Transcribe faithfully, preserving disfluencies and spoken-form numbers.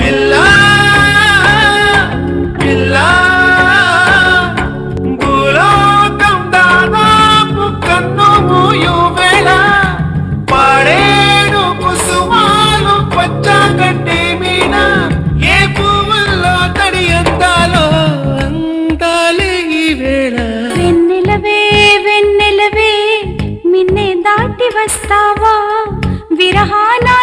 పిల్లా పిల్లా భూలోకం దాదాపు కన్ను మూయు వేళ పాడేడు కుసుమాలు పచ్చగడ్డి మీద ఏ పువ్వుల్లో తడి అందాలో అందాలే ఈ వేళ వెన్నెలవే వెన్నెలవే మిన్నే దాటి వస్తావా విరహాన